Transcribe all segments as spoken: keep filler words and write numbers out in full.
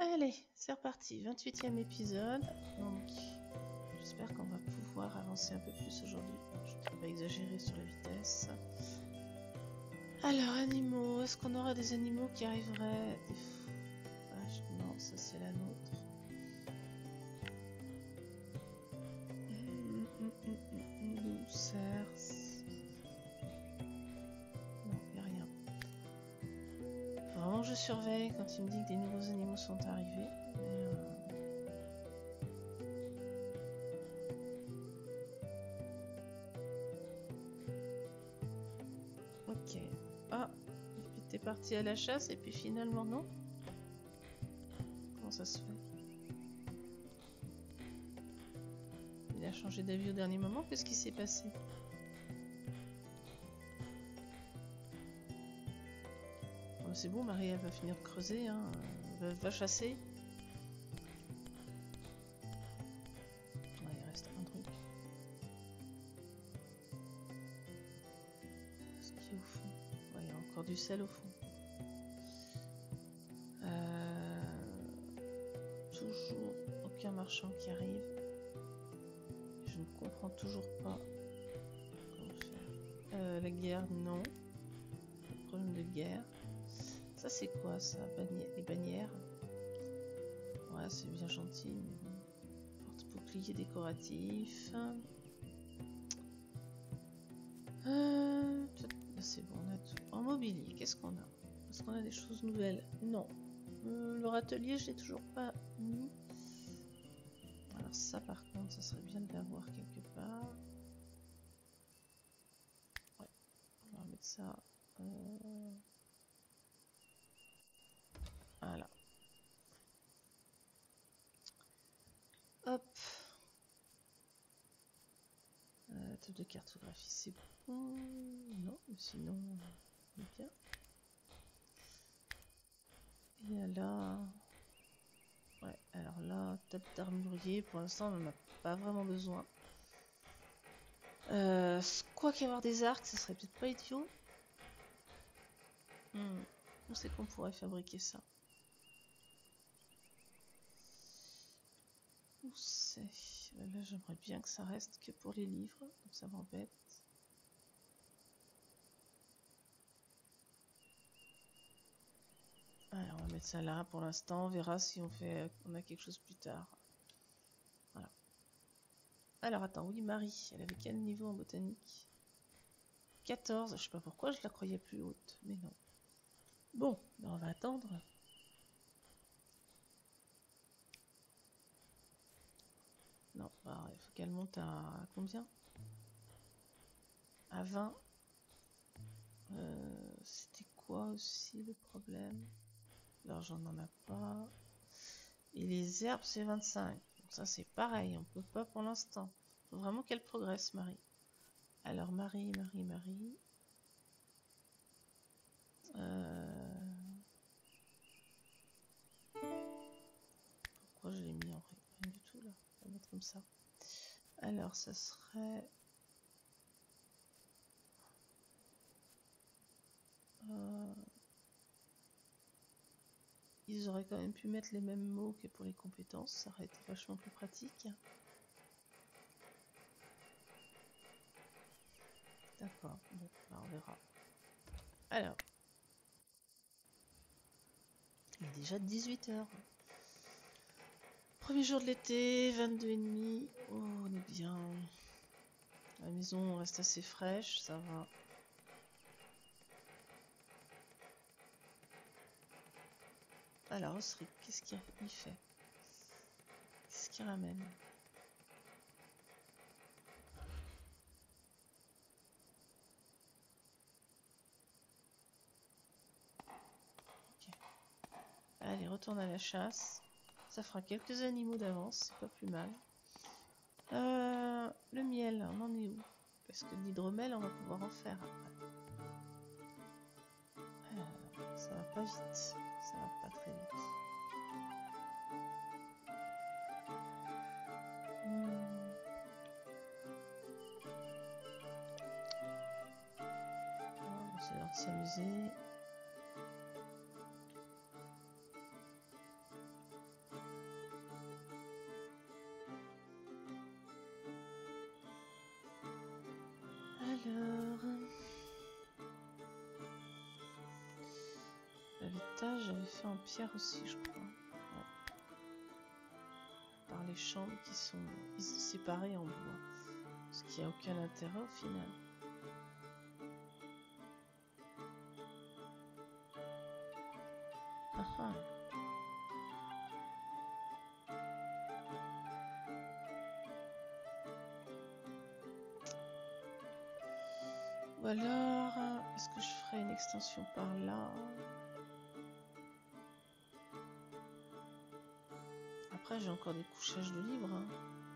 Allez, c'est reparti, vingt-huitième épisode. Donc, j'espère qu'on va pouvoir avancer un peu plus aujourd'hui. Je ne vais pas exagérer sur la vitesse. Alors, animaux, est-ce qu'on aura des animaux qui arriveraient des... ah, je... Non, ça c'est la nôtre. Hum, hum, hum, hum, hum, cerf. Non, il n'y a rien. Vraiment, je surveille quand il me dit que des nouveaux animaux sont arrivés. Mais, euh... Ok. Ah, t'es parti à la chasse et puis finalement non. Comment ça se fait? Il a changé d'avis au dernier moment. Qu'est-ce qui s'est passé? Oh, c'est bon, Marie, elle va finir de creuser. Hein. Va, va chasser. Ouais, il reste un truc. Qu'est-ce qu'il y a au fond? Ouais, il y a encore du sel au fond. Euh... Toujours aucun marchand qui arrive. Je ne comprends toujours pas comment faire. Euh, la guerre, non. Pas de problème de guerre. Ça, c'est quoi, ça? Banni- Les bannières. Ouais, c'est bien gentil, mais bon. Porte-bouclier décoratif. Euh... C'est bon, on a tout. En mobilier, qu'est-ce qu'on a? Est-ce qu'on a des choses nouvelles? Non. Euh, leur atelier, je l'ai toujours pas mis. Alors ça, par contre, ça serait bien de l'avoir quelque part. Ouais, on va mettre ça. Euh... Voilà. Hop. Euh, table de cartographie, c'est bon. Non, mais sinon, on est bien. Et là... Ouais, alors là, table d'armurier, pour l'instant, on n'en a pas vraiment besoin. Euh, quoi qu'avoir des arcs, ce serait peut-être pas idiot. Hmm. Où c'est qu'on pourrait fabriquer ça? Où c'est? Là, j'aimerais bien que ça reste que pour les livres, donc ça m'embête. Alors, on va mettre ça là pour l'instant. On verra si on fait, on a quelque chose plus tard. Voilà. Alors, attends, oui, Marie, elle avait quel niveau en botanique? quatorze, je sais pas pourquoi je la croyais plus haute, mais non. Bon, ben on va attendre. Non, bah, il faut qu'elle monte à, à combien? À vingt. Euh, C'était quoi aussi le problème? L'argent n'en a pas. Et les herbes, c'est vingt-cinq. Donc ça, c'est pareil, on peut pas pour l'instant. Il faut vraiment qu'elle progresse, Marie. Alors, Marie, Marie, Marie. Euh... Pourquoi je l'ai mis en rien, rien du tout là? On va mettre comme ça. Alors, ça serait... Euh... Ils auraient quand même pu mettre les mêmes mots que pour les compétences. Ça aurait été vachement plus pratique. D'accord, bon, là on verra. Alors, il est déjà dix-huit heures. Premier jour de l'été, vingt-deux et demi. Oh, on est bien. La maison reste assez fraîche, ça va. Alors, Osric, qu'est-ce qu'il fait? Qu'est-ce qu'il ramène? Ok. Allez, retourne à la chasse. Ça fera quelques animaux d'avance, c'est pas plus mal. Euh, le miel, on en est où? Parce que l'hydromel, on va pouvoir en faire après. Euh, ça va pas vite, ça va pas très vite. Hmm. Oh, c'est l'heure de s'amuser. étage, j'avais fait en pierre aussi, je crois. Ouais. Par les chambres qui sont séparées en bois. Ce qui n'a aucun intérêt au final. Ah ah. Ou alors, est-ce que je ferais une extension par là? Après, j'ai encore des couchages de livres. Hein.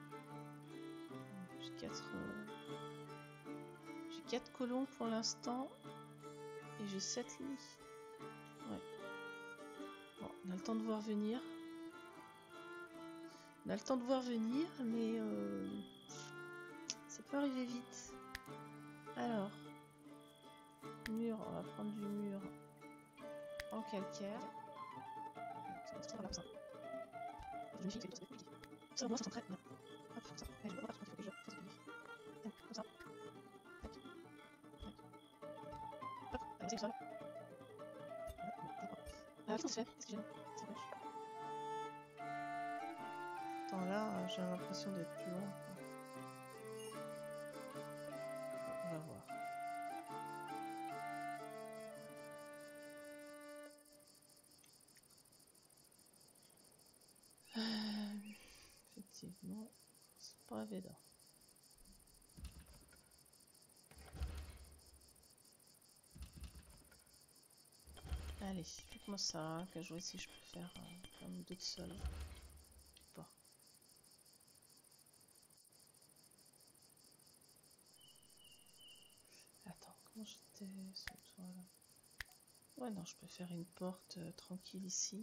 J'ai quatre, euh... j'ai quatre colons pour l'instant et j'ai sept lits. Ouais. Bon, on a le temps de voir venir. On a le temps de voir venir, mais euh... ça peut arriver vite. Alors, mur, on va prendre du mur en calcaire. Ça, moi, ça s'entraîne. Hop, comme ça. Allez, je vais pas parce qu'il faut que je fasse du lit. Comme ça. Tac. Tac. Hop, allez, c'est le sol. Ah, qu'est-ce qu'on se fait? Qu'est-ce que j'aime? Ça marche. Attends, là, j'ai l'impression d'être plus loin. On va voir. Euh, effectivement, c'est pas évident. Allez, faites-moi ça, hein, que je vois si je peux faire euh, comme d'autres sols. Pas. Attends, comment j'étais sur le toit là? Ouais, non, je peux faire une porte euh, tranquille ici.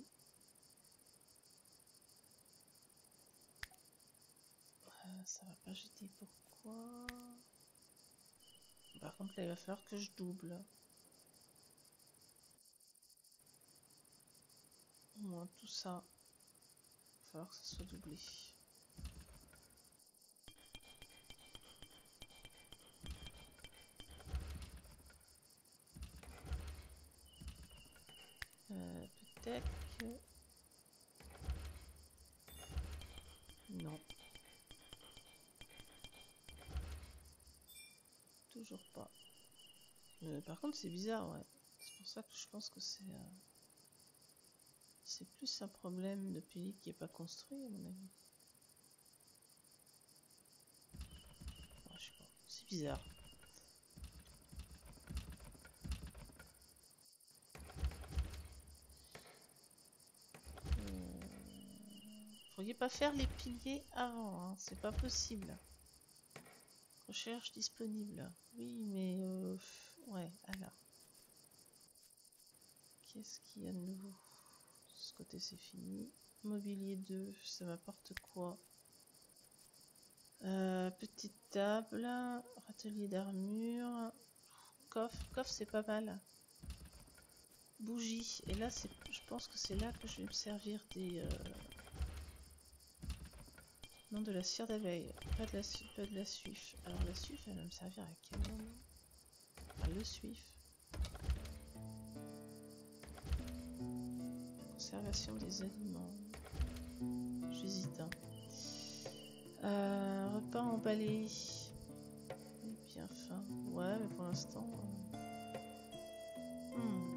Euh, ça va pas jeter, pourquoi? Par contre, là, il va falloir que je double. Au moins tout ça. Il va falloir que ça soit doublé. Euh, Peut-être que... Non. Toujours pas. Euh, par contre, c'est bizarre, ouais. C'est pour ça que je pense que c'est... Euh... C'est plus un problème de pays qui n'est pas construit, à mon avis. Ouais, je sais pas. C'est bizarre. Euh... Pourriez pas faire les piliers avant, hein. C'est pas possible. Recherche disponible. Oui, mais... Euh... Ouais, alors. Qu'est-ce qu'il y a de nouveau? De ce côté, c'est fini. Mobilier deux, ça m'apporte quoi? euh, Petite table, atelier d'armure, coffre. Coffre, c'est pas mal. Bougie. Et là, c'est, je pense que c'est là que je vais me servir des... Euh... Non, de la cire d'abeille. Pas de la, pas de la suif. Alors, la suif, elle va me servir à quel moment? Ah, le suif. Conservation des aliments. J'hésite. Hein. Euh, repas emballé. Bien faim. Ouais, mais pour l'instant... Euh... Hmm.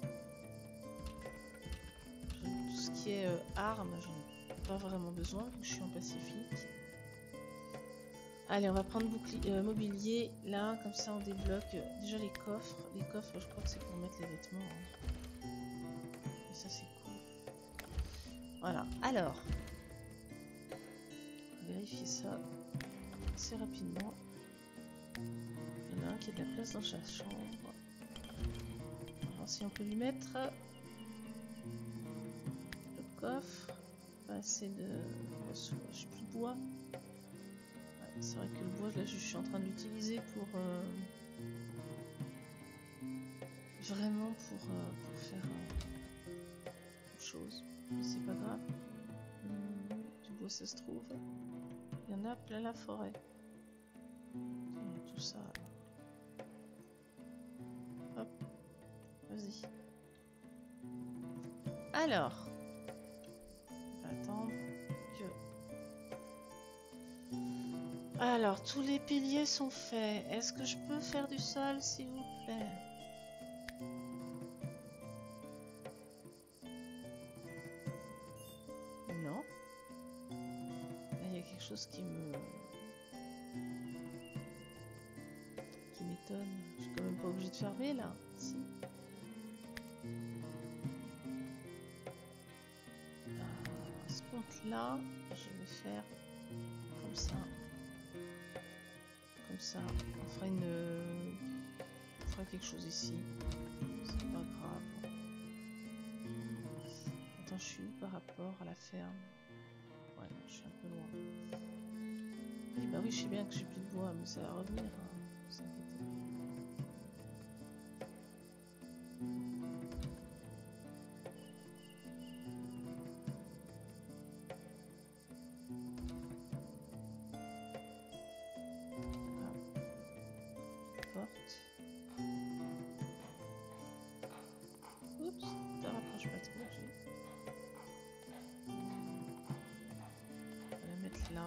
Tout ce qui est euh, armes, j'en ai pas vraiment besoin vu que je suis en Pacifique. Allez, on va prendre bouclier, euh, mobilier. Là, comme ça, on débloque euh, déjà les coffres. Les coffres, je crois que c'est pour mettre les vêtements. Hein. Et ça, c'est cool. Voilà. Alors, on va vérifier ça assez rapidement. Il y en a un qui a de la place dans sa chambre. On va voir si on peut lui mettre le coffre. Pas assez de... Je suis plus de bois. Ouais, c'est vrai que le bois, là, je suis en train de l'utiliser pour... Euh... Vraiment pour, euh, pour faire euh, autre chose. Mais c'est pas grave. Hum, du bois, ça se trouve. Il y en a plein la forêt. Et tout ça. Hop. Vas-y. Alors, on va attendre que... Alors, tous les piliers sont faits. Est-ce que je peux faire du sol, s'il vous plaît? Non. Il y a quelque chose qui me... qui m'étonne. Je suis quand même pas obligée de fermer, là. Si. À ce compte-là, je vais faire comme ça. Comme ça. On fera une... On fera quelque chose ici. C'est pas grave. Attends, je suis où par rapport à la ferme? Ouais, non, je suis un peu loin. Et bah oui, je sais bien que j'ai plus de bois, mais ça va revenir. Hein. Vous inquiétez pas. Oups, te rapproche pas trop, j'ai. On va la mettre là.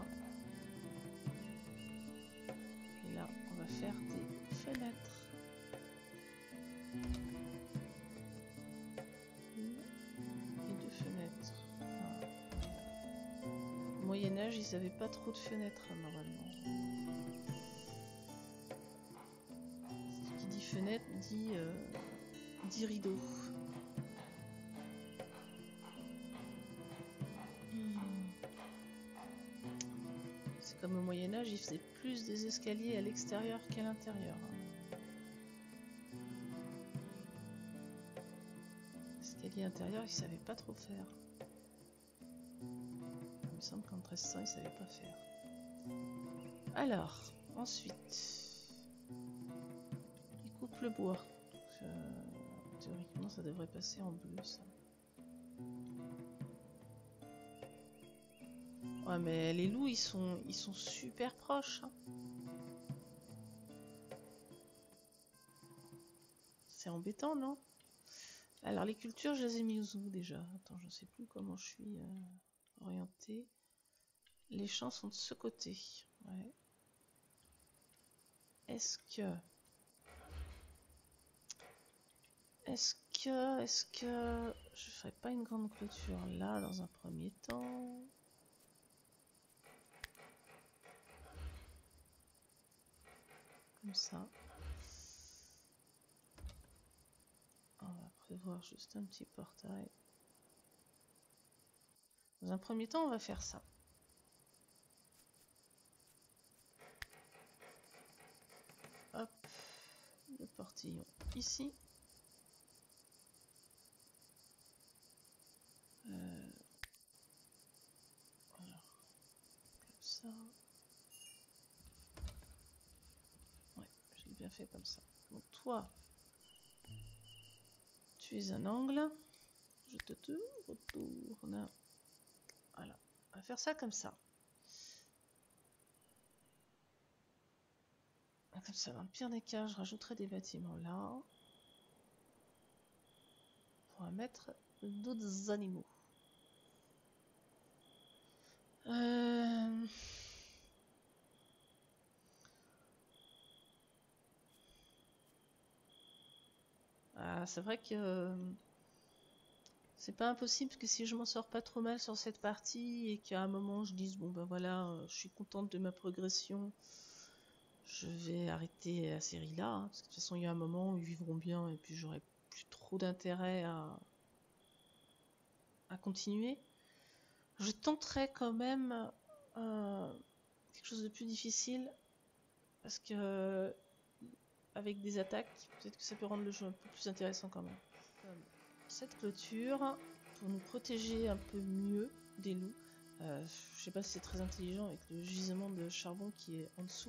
Et là, on va faire des fenêtres. Une et deux fenêtres. Ah. Au Moyen-Âge, ils n'avaient pas trop de fenêtres, normalement. Qui dit fenêtre dit, euh, dit rideau. Comme au Moyen-Âge, ils faisaient plus des escaliers à l'extérieur qu'à l'intérieur. Escalier intérieur, ils ne savaient pas trop faire. Il me semble qu'en treize cents, ils ne savaient pas faire. Alors, ensuite, ils coupent le bois. Donc, euh, théoriquement, ça devrait passer en bleu, ça. Ouais, mais les loups, ils sont, ils sont super proches. Hein. C'est embêtant, non? Alors, les cultures, je les ai mises où déjà? Attends, je ne sais plus comment je suis euh, orientée. Les champs sont de ce côté. Ouais. Est-ce que... Est-ce que... Est-ce que... Je ferais pas une grande clôture là, dans un premier temps? Comme ça. On va prévoir juste un petit portail. Dans un premier temps, on va faire ça. Hop, le portillon ici. Euh, voilà, comme ça. Ouais, j'ai bien fait comme ça. Donc toi, tu es un angle. Je te, te retourne. Voilà, on va faire ça comme ça. Comme ça, dans le pire des cas, je rajouterai des bâtiments là. Pour mettre d'autres animaux. Euh... Ah, c'est vrai que c'est pas impossible que si je m'en sors pas trop mal sur cette partie et qu'à un moment je dise bon ben voilà, je suis contente de ma progression, je vais arrêter la série là, hein, parce que de toute façon il y a un moment où ils vivront bien et puis j'aurai plus trop d'intérêt à... à continuer. Je tenterai quand même euh, quelque chose de plus difficile parce que avec des attaques, peut-être que ça peut rendre le jeu un peu plus intéressant quand même. Comme cette clôture pour nous protéger un peu mieux des loups. Euh, je sais pas si c'est très intelligent avec le gisement de charbon qui est en dessous.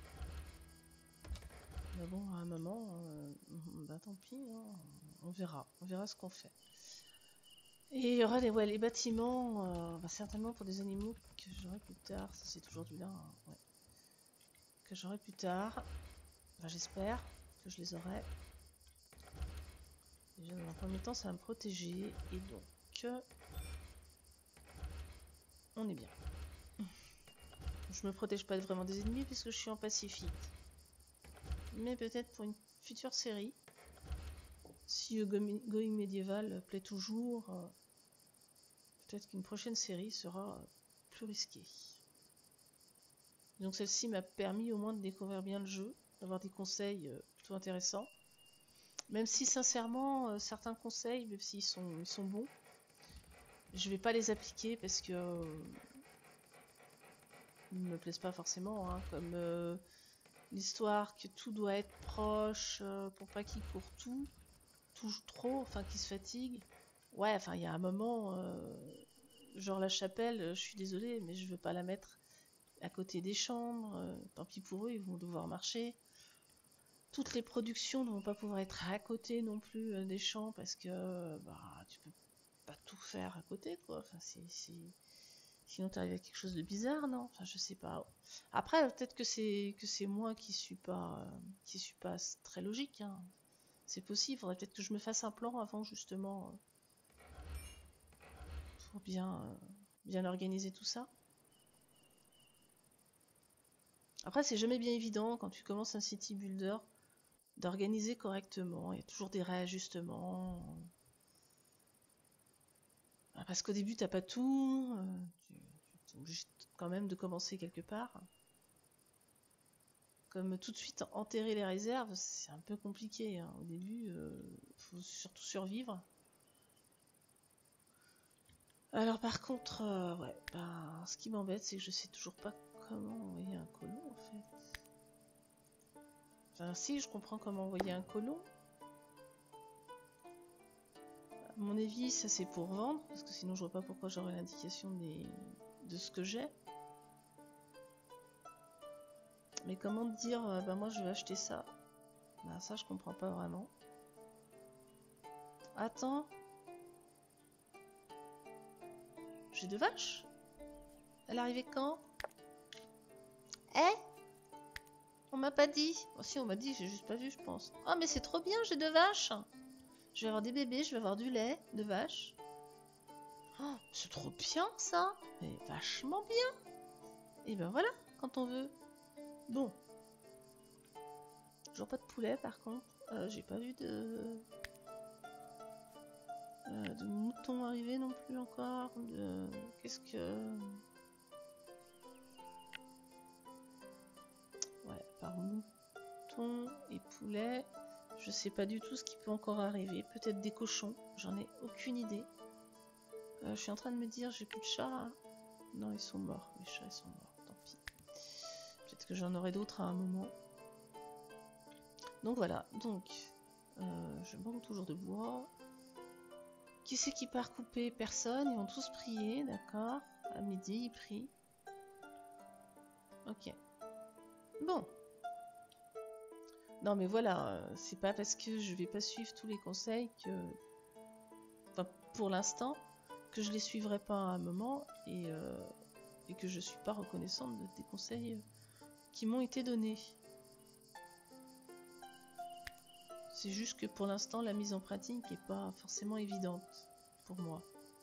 Mais bon, à un moment, euh, bah tant pis, hein, on verra. On verra ce qu'on fait. Et il y aura des, ouais, les bâtiments, euh, bah certainement pour des animaux que j'aurai plus tard. Ça c'est toujours du lin, hein, ouais. Que j'aurai plus tard. Enfin, j'espère que je les aurai. Déjà dans un premier temps, ça va me protéger. Et donc, que on est bien. Je me protège pas vraiment des ennemis puisque je suis en pacifique. Mais peut-être pour une future série, si Going Medieval plaît toujours, euh, peut-être qu'une prochaine série sera plus risquée. Donc celle-ci m'a permis au moins de découvrir bien le jeu, d'avoir des conseils euh, plutôt intéressants. Même si sincèrement, euh, certains conseils, même s'ils sont, ils sont bons, je vais pas les appliquer parce que euh, ils me plaisent pas forcément, hein, comme euh, l'histoire que tout doit être proche euh, pour pas qu'il court tout, tout trop, enfin qu'il se fatigue. Ouais, enfin il y a un moment, euh, genre la chapelle, je suis désolée, mais je veux pas la mettre à côté des chambres. Euh, tant pis pour eux, ils vont devoir marcher. Toutes les productions ne vont pas pouvoir être à côté non plus euh, des champs parce que bah tu peux pas tout faire à côté, quoi. Enfin, c'est, c'est... Sinon, t'arrives à quelque chose de bizarre, non? Enfin, je sais pas. Après, peut-être que c'est que c'est moi qui suis pas euh, qui suis pas très logique, hein. C'est possible. Faudrait peut-être que je me fasse un plan avant, justement, euh, pour bien euh, bien organiser tout ça. Après, c'est jamais bien évident quand tu commences un city builder d'organiser correctement. Il y a toujours des réajustements. Parce qu'au début, t'as pas tout. Euh, tu, tu es obligé quand même de commencer quelque part. Comme tout de suite enterrer les réserves, c'est un peu compliqué, hein. Au début, il euh, faut surtout survivre. Alors par contre, euh, ouais, bah, ce qui m'embête, c'est que je sais toujours pas comment envoyer un colon, en fait. Enfin, si, je comprends comment envoyer un colon. À mon avis, ça c'est pour vendre, parce que sinon je vois pas pourquoi j'aurais l'indication des... de ce que j'ai. Mais comment dire, euh, bah moi je vais acheter ça. Bah ça je comprends pas vraiment. Attends. J'ai deux vaches? Elle arrivait quand? Eh? On m'a pas dit. Oh, si, on m'a dit, j'ai juste pas vu, je pense. Oh, mais c'est trop bien, j'ai deux vaches. Je vais avoir des bébés, je vais avoir du lait de vache. Oh, c'est trop bien, ça. Mais vachement bien. Et ben voilà, quand on veut. Bon. Toujours pas de poulet, par contre. Euh, j'ai pas vu de... Euh, de moutons arriver non plus encore. De... Qu'est-ce que... Ouais, par mouton et poulet, je sais pas du tout ce qui peut encore arriver. Peut-être des cochons, j'en ai aucune idée. Euh, je suis en train de me dire, j'ai plus de chats. Hein. Non, ils sont morts. Les chats, ils sont morts. Tant pis. Peut-être que j'en aurai d'autres à un moment. Donc voilà. Donc, euh, je manque toujours de bois. Qui c'est qui part couper? Personne. Ils vont tous prier, d'accord. À midi, ils prient. Ok. Bon. Non, mais voilà. C'est pas parce que je vais pas suivre tous les conseils que... Enfin, pour l'instant, que je les suivrai pas à un moment et, euh, et que je suis pas reconnaissante de tes conseils qui m'ont été donnés. C'est juste que pour l'instant, la mise en pratique n'est pas forcément évidente pour moi.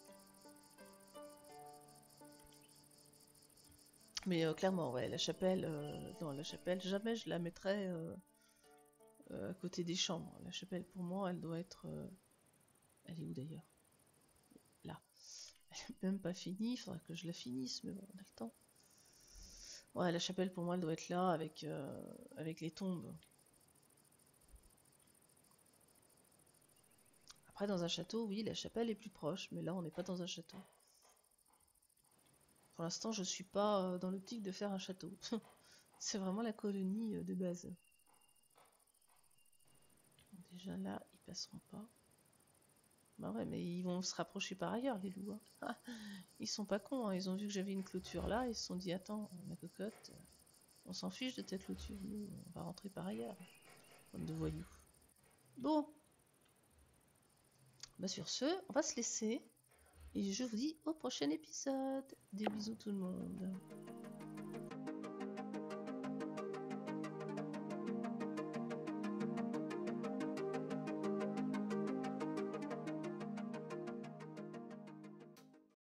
Mais euh, clairement, ouais, la chapelle, euh, non, la chapelle, jamais je la mettrais euh, euh, à côté des chambres. La chapelle, pour moi, elle doit être... Euh... Elle est où d'ailleurs? Là. Elle n'est même pas finie, il faudra que je la finisse, mais bon, on a le temps. Ouais, la chapelle, pour moi, elle doit être là, avec, euh, avec les tombes. Après, dans un château, oui, la chapelle est plus proche, mais là, on n'est pas dans un château. Pour l'instant, je suis pas dans l'optique de faire un château. C'est vraiment la colonie de base. Déjà là, ils passeront pas. Bah ouais, mais ils vont se rapprocher par ailleurs, les loups. Hein. Ils sont pas cons, hein. Ils ont vu que j'avais une clôture là, ils se sont dit, attends, ma cocotte, on s'en fiche de ta clôture, nous, on va rentrer par ailleurs. Bande de voyous. Bon. Bah sur ce, on va se laisser. Et je vous dis au prochain épisode. Des bisous tout le monde.